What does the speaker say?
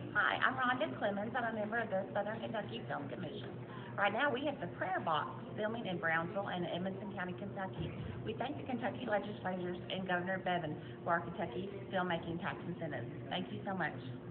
Hi, I'm Rhonda Clemmons. I'm a member of the Southern Kentucky Film Commission. Right now, we have the Prayer Box filming in Brownsville and Edmonson County, Kentucky. We thank the Kentucky legislators and Governor Bevin for our Kentucky filmmaking tax incentives. Thank you so much.